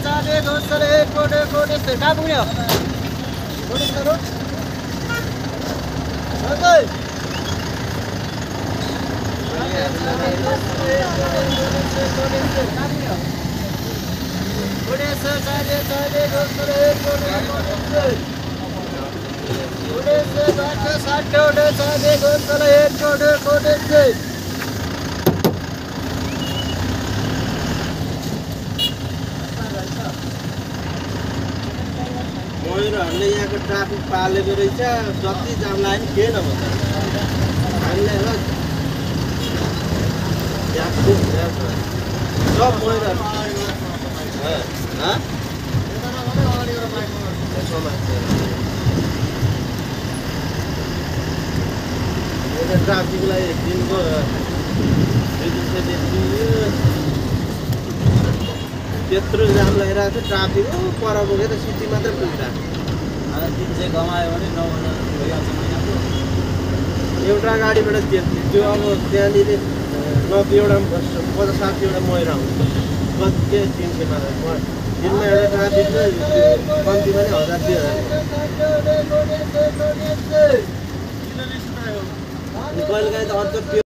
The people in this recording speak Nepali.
चाँडै दोस्रो एक कोटे कोटे कहाँ पुग्ने हो कोटे सरो सबै कोटे चाँडै चाँडै दोस्रो एक कोटे कोटे कोटे बाटो साटो चाँडै दोस्रो एक कोटे कोटे मयूरहरूले यहाँको ट्राफिक पालेको रहेछ जति जाम लाग्यो नि के नभन्छ हामीलाई ल सब मयूरहरू ट्राफिकलाई दिनको त्यत्रो जाम लगाइरहेको थियो ट्राफिक पर पुगेर सिटी मात्रै पुगिरहेको दिन चाहिँ कमायो भने 9 हजार भइहाल्छ महिनाको एउटा गाडीबाट त्यो अब त्यहाँनिर नब्बे एउटा 50-60 एउटा मयूर आउँछ कति के 300 मात्र दिनमा एउटा ट्राफिक कम्तीमा नि 1000-2000 कहिले काहीँ त अन्त